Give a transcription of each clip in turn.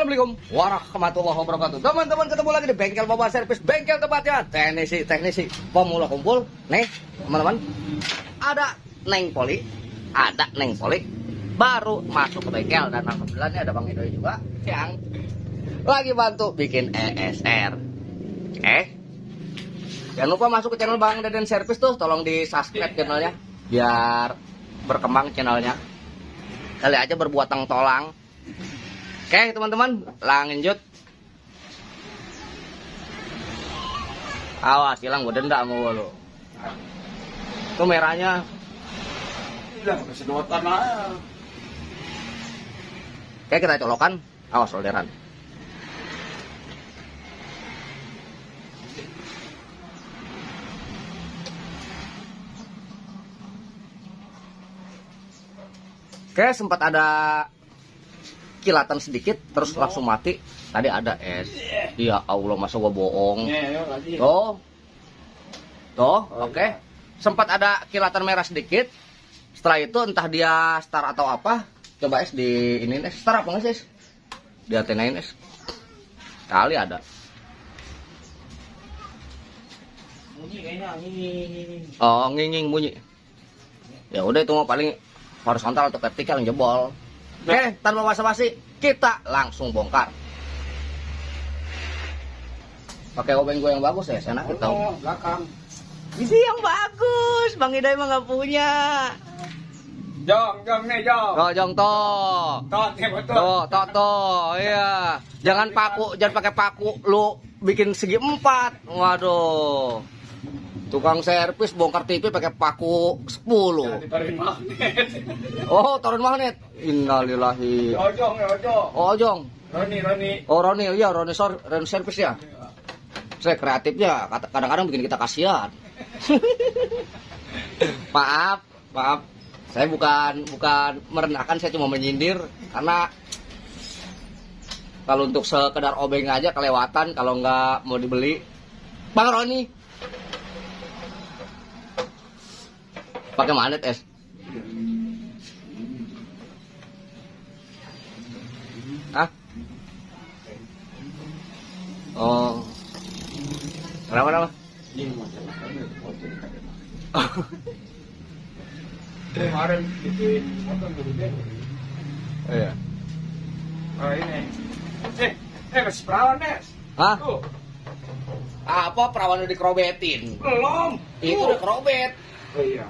Assalamualaikum warahmatullahi wabarakatuh. Teman-teman, ketemu lagi di bengkel Baba Servis, bengkel tempatnya teknisi pemula kumpul. Nih teman-teman, ada Neng Poli, baru masuk ke bengkel, dan alhamdulillah ini ada Bang Idoy juga yang lagi bantu bikin ESR. Jangan lupa masuk ke channel Bang Deden Servis tuh, tolong di subscribe channelnya biar berkembang channelnya. Kali aja berbuat tolang. Oke teman-teman, lanjut. Awas, hilang gue denda mau lo. Itu merahnya. Hilang kesedotan aja. Oke, kita colokan. Awas solderan. Oke, sempat ada kilatan sedikit, terus langsung mati. Tadi ada es. Ya Allah, masa gua bohong. Tuh, oke. Sempat ada kilatan merah sedikit. Setelah itu entah dia star atau apa. Coba es di ini es. Star apa nggak sih es? Di atenain es. Kali ada. Bunyi kayaknya nging. Oh, nging bunyi. Ya udah, itu mah paling horizontal atau vertikal yang jebol. Oke, tanpa basa-basi, kita langsung bongkar. Pakai obeng gue yang bagus ya, enak kita. Belakang. Ini yang bagus, Bang Idoy mah nggak punya. Jong nih jong. Oh, jong toh. Toh, iya. Jangan pakai paku, lu bikin segi 4. Waduh. Tukang servis bongkar TV pakai paku 10. Ditaruhin magnet. Oh, taruhin magnet. Innalillahi. Ojong. Roni. Oh, Roni, iya, Roni servis ya. Saya kreatifnya kadang-kadang bikin kita kasihan. Maaf. Saya bukan merendahkan, saya cuma menyindir karena kalau untuk sekedar obeng aja kelewatan kalau nggak mau dibeli. Bang Roni. Pakai magnet es. Hah? Oh. Kenapa? Kemarin bikin motor gede. Iya. Oh ini. Masih perawan Nes. Hah? Tuh. Apa perawan udah dikerobetin? Belum. Itu udah kerobet. Oh iya.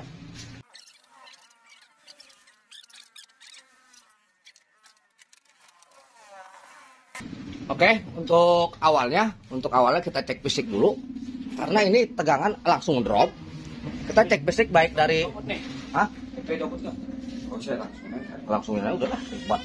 Oke, untuk awalnya kita cek fisik dulu. Karena ini tegangan langsung drop. Kita cek fisik baik dari hah? Copot enggak? Oh, saya Langsung ini udah lah, ribet.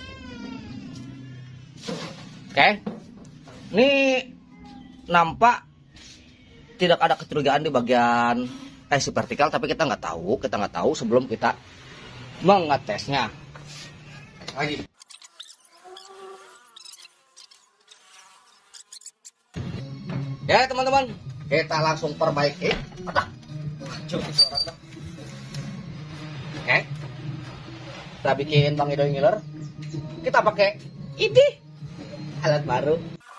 Oke. Ini nampak tidak ada kecurigaan di bagian si vertikal, tapi kita nggak tahu sebelum kita mengetesnya. Lagi. Ya teman-teman, kita langsung perbaiki. Oke, kita bikin Bang Idoy ngiler. Kita pakai ini alat baru.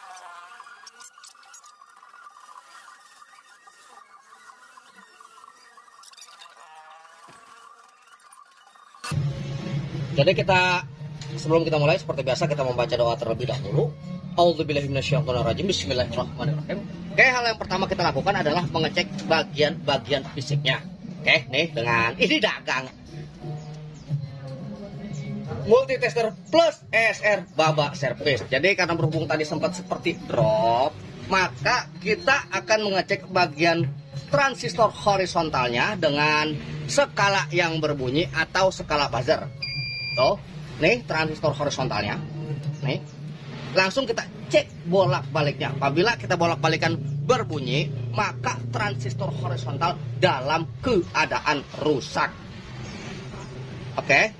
Jadi sebelum kita mulai seperti biasa kita membaca doa terlebih dahulu. A'udzubillahi minasyaitonirrajim. Bismillahirrahmanirrahim. Oke, hal yang pertama kita lakukan adalah mengecek bagian fisiknya. Oke, nih dengan ini dagang multitester plus ESR Baba Servis. Jadi karena berhubung tadi sempat seperti drop, maka kita akan mengecek bagian transistor horizontalnya dengan skala yang berbunyi atau skala buzzer. Tuh, nih transistor horizontalnya. Nih. Langsung kita cek bolak-baliknya. Apabila kita bolak-balikan berbunyi, maka transistor horizontal dalam keadaan rusak. Oke.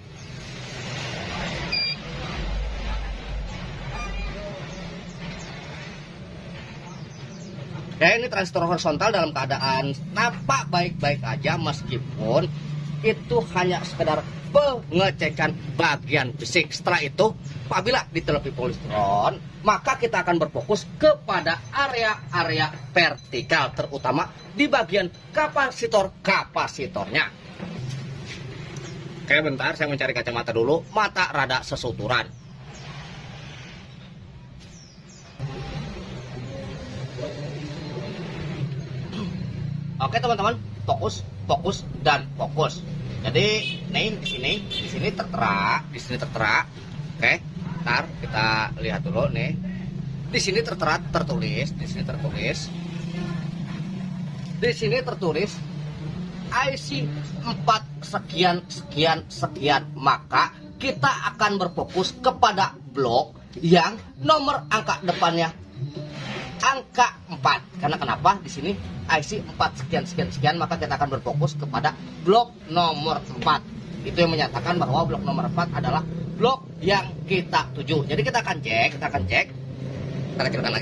Ini transistor horizontal dalam keadaan nampak baik-baik aja, meskipun itu hanya sekedar pengecekan bagian fisik. Setelah itu, apabila di telepon polistron, maka kita akan berfokus kepada area-area vertikal, terutama di bagian kapasitornya. Oke, bentar, saya mencari kacamata dulu. Mata rada sesuturan. Oke teman-teman, fokus dan fokus. Jadi nih di sini tertera. Oke, ntar kita lihat dulu nih. Di sini tertulis. Di sini tertulis IC 4 sekian. Maka kita akan berfokus kepada blok yang nomor angka depannya angka 4. Karena kenapa? Di sini IC 4 sekian, maka kita akan berfokus kepada blok nomor 4. Itu yang menyatakan bahwa blok nomor 4 adalah blok yang kita tuju. Jadi kita akan cek. Kita kecilkan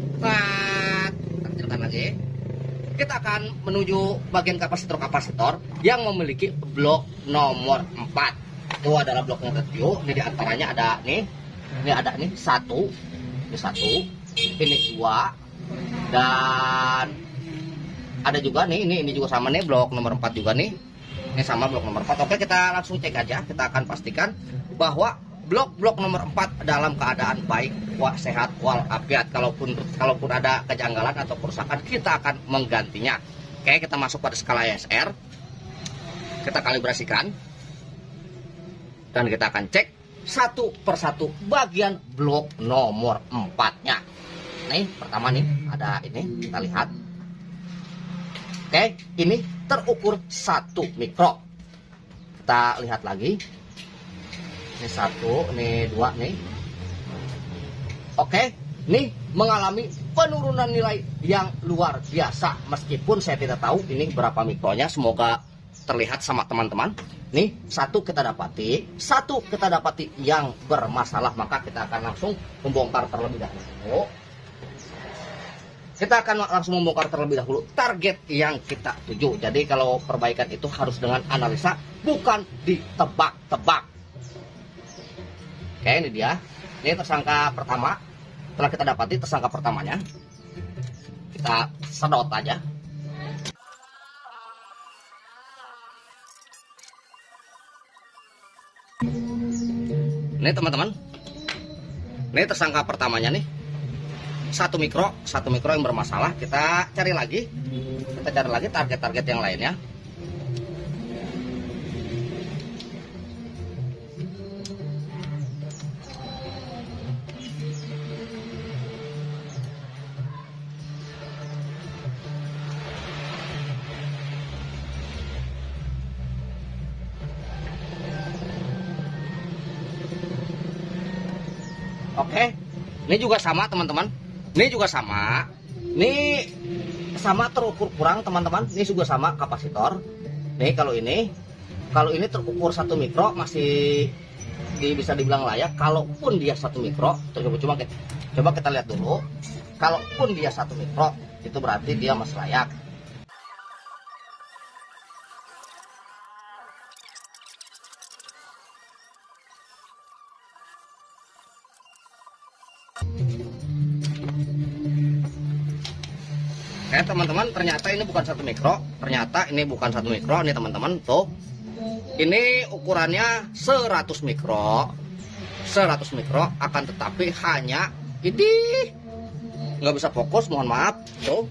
lagi. Kita akan menuju bagian kapasitor yang memiliki blok nomor 4. Itu adalah blok yang ketujuh. Ini diantaranya ada nih. Ini ada nih 1. Ini 2 dan ada juga nih ini juga sama nih blok nomor 4 juga nih. Ini sama blok nomor 4. Oke, kita langsung cek aja. Kita akan pastikan bahwa blok nomor 4 dalam keadaan baik, sehat walafiat. Kalaupun ada kejanggalan atau kerusakan, kita akan menggantinya. Oke, kita masuk pada skala ISR. Kita kalibrasikan. Dan kita akan cek satu persatu bagian blok nomor 4-nya. Nih, pertama nih, ada ini, kita lihat. Oke, ini terukur 1 mikro. Kita lihat lagi. Ini 1, ini 2 nih. Oke, nih mengalami penurunan nilai yang luar biasa. Meskipun saya tidak tahu ini berapa mikronya, semoga terlihat sama teman-teman. Nih, satu kita dapati yang bermasalah, maka kita akan langsung membongkar terlebih dahulu. Kita akan langsung membongkar terlebih dahulu target yang kita tuju. Jadi kalau perbaikan itu harus dengan analisa, bukan ditebak-tebak. Oke, ini dia. Ini tersangka pertama. Setelah kita dapati tersangka pertamanya, kita sedot aja. Ini teman-teman, ini tersangka pertamanya nih, 1 mikro yang bermasalah. Kita cari lagi target-target yang lainnya. Oke, ini juga sama teman-teman. Ini juga sama. Ini sama terukur kurang teman-teman. Ini juga sama kapasitor. Nih kalau ini terukur 1 mikro masih bisa dibilang layak. Kalaupun dia 1 mikro, coba kita lihat dulu. Kalaupun dia 1 mikro, itu berarti dia masih layak. Teman-teman, ternyata ini bukan 1 mikro. Nih teman-teman, tuh. Ini ukurannya 100 mikro. Akan tetapi hanya ini nggak bisa fokus, mohon maaf. Tuh.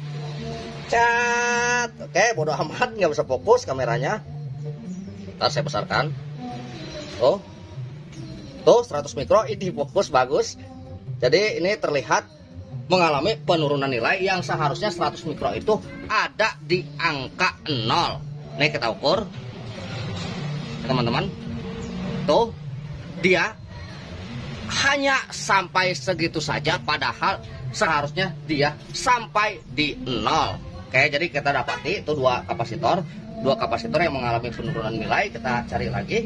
Cat. Oke, bodoh amat, nggak bisa fokus kameranya. Ntar saya besarkan. Tuh. 100 mikro, ini fokus bagus. Jadi ini terlihat mengalami penurunan nilai yang seharusnya 100 mikro itu ada di angka 0. Nih kita ukur teman-teman, tuh dia hanya sampai segitu saja, padahal seharusnya dia sampai di 0. Oke, jadi kita dapati itu dua kapasitor yang mengalami penurunan nilai. Kita cari lagi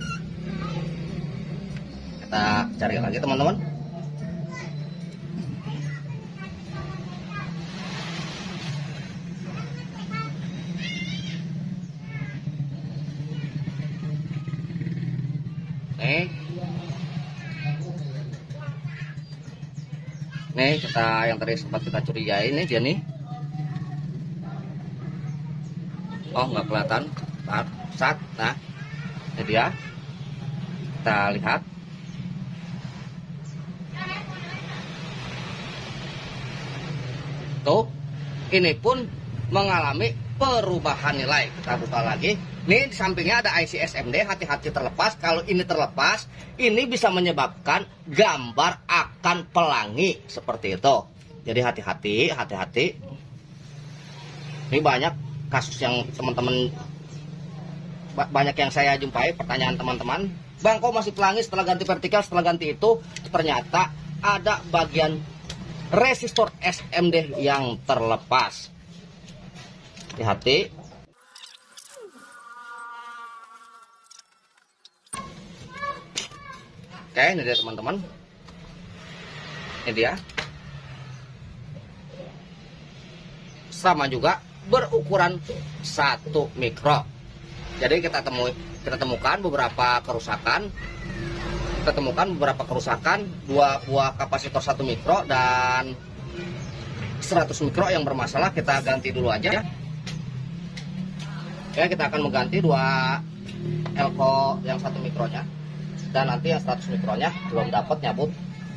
teman-teman. Nih kita yang tadi sempat kita curigai ini dia nih. Oh nggak kelihatan. Sat. Nah ini dia. Kita lihat. Tuh, ini pun mengalami perubahan nilai. Kita buka lagi. Nih di sampingnya ada IC SMD, hati-hati terlepas. Kalau ini terlepas, ini bisa menyebabkan gambar akan pelangi seperti itu. Jadi hati-hati. Ini banyak kasus yang teman-teman, banyak yang saya jumpai pertanyaan teman-teman, Bang kok masih pelangi setelah ganti vertikal, setelah ganti itu ternyata ada bagian resistor SMD yang terlepas. Hati-hati. Oke, ini dia teman-teman. Ini dia. Sama juga berukuran 1 mikro. Jadi kita temukan beberapa kerusakan. Dua buah kapasitor 1 mikro dan 100 mikro yang bermasalah. Kita ganti dulu aja. Oke, kita akan mengganti 2 elko yang 1 mikronya. Dan nanti yang 100 mikronya belum dapat nyabut.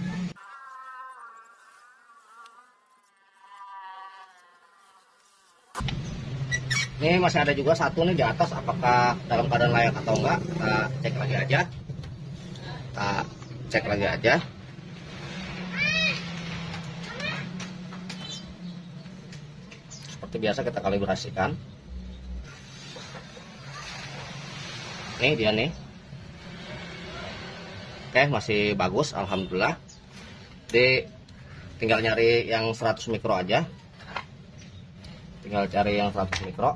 Ini masih ada juga satu nih di atas, apakah dalam keadaan layak atau enggak, kita cek lagi aja. Seperti biasa kita kalibrasikan. Nih dia nih. Oke, masih bagus, alhamdulillah. Tinggal nyari yang 100 mikro aja. Tinggal cari yang 100 mikro.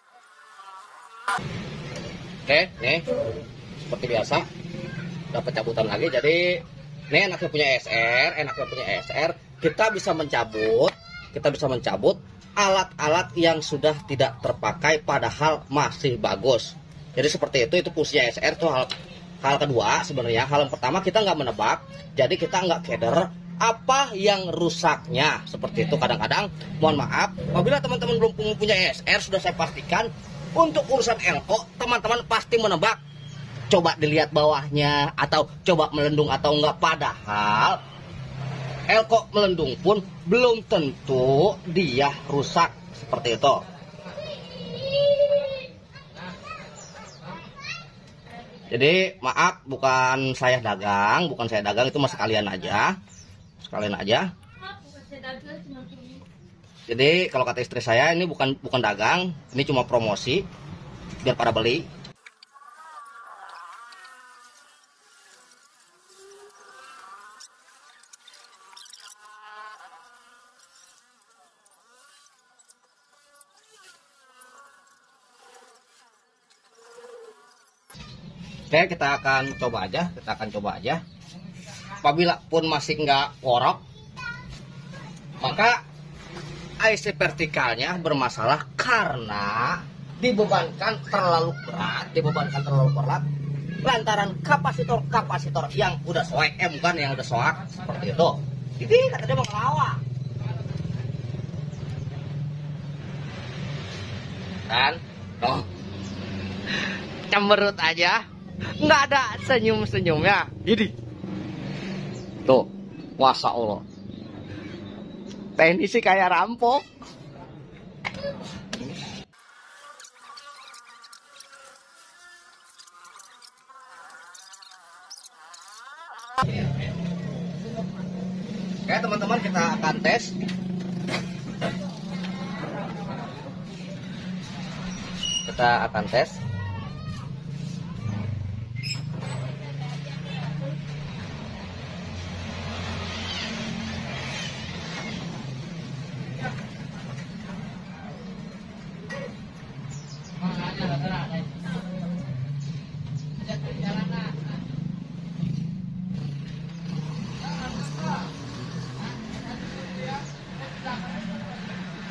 Oke, nih seperti biasa dapat cabutan lagi. Jadi ini enaknya punya SR, kita bisa mencabut alat-alat yang sudah tidak terpakai padahal masih bagus. Jadi seperti itu fungsinya SR. Itu hal kedua sebenarnya. Hal yang pertama, kita nggak menebak, jadi kita nggak keder apa yang rusaknya. Seperti itu. Kadang-kadang mohon maaf apabila teman-teman belum punya SR, sudah saya pastikan untuk urusan elko teman-teman pasti menebak, coba dilihat bawahnya atau coba melendung atau enggak. Padahal elko melendung pun belum tentu dia rusak. Seperti itu. Jadi maaf, bukan saya dagang, itu mas sekalian aja. Jadi kalau kata istri saya, ini bukan dagang, ini cuma promosi biar pada beli. Oke, kita akan coba aja. Apabila pun masih nggak worok, maka IC vertikalnya bermasalah karena dibebankan terlalu berat lantaran kapasitor yang udah soek, bukan yang udah soak seperti itu. Jadi kata dia mau ngelawak. Kan? Tuh. Cemberut aja. Nggak ada senyum-senyumnya. Jadi tuh, Masya Allah, teknisi kayak rampok. Oke teman-teman, kita akan tes.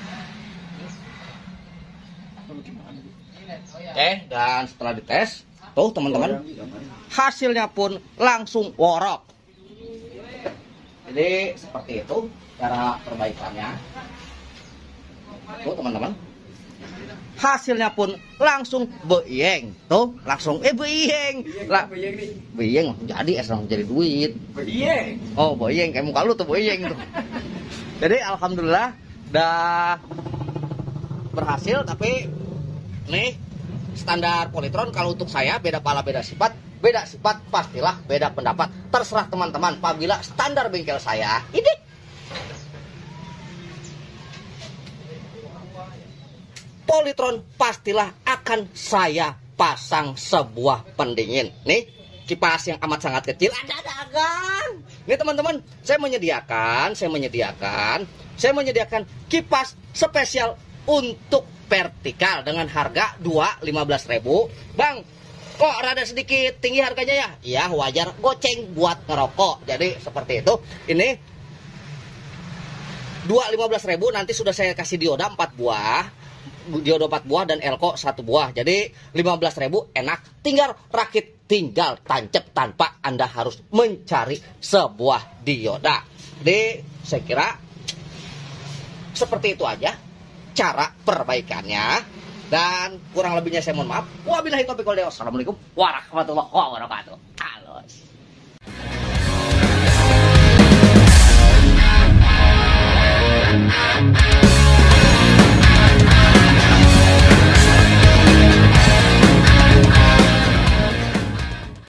Oke, dan setelah dites, Tuh teman-teman, hasilnya pun langsung worok. Jadi seperti itu cara perbaikannya. Tuh teman-teman, hasilnya pun langsung beyeng. Tuh langsung beyeng lah, beyeng jadi langsung jadi duit. Oh beyeng kayak muka lu tuh beyeng tuh. Jadi alhamdulillah udah berhasil. Tapi nih standar Polytron kalau untuk saya beda pala beda sifat pastilah beda pendapat. Terserah teman-teman. Apabila standar bengkel saya ini Polytron, pastilah akan saya pasang sebuah pendingin. Nih kipas yang amat sangat kecil ada dagang. Nih teman-teman, saya menyediakan kipas spesial untuk vertikal dengan harga 2.15.000. Bang, kok rada sedikit tinggi harganya ya? Iya wajar, goceng buat ngerokok. Jadi seperti itu. Ini 2.15.000, nanti sudah saya kasih dioda 4 buah. Dioda 4 buah dan elko 1 buah. Jadi 15.000 enak, tinggal rakit, tinggal tancap tanpa Anda harus mencari sebuah dioda. Jadi saya kira seperti itu aja cara perbaikannya, dan kurang lebihnya saya mohon maaf. Wabillahi taufiq wal hidayah. Wassalamualaikum warahmatullahi wabarakatuh. Halus.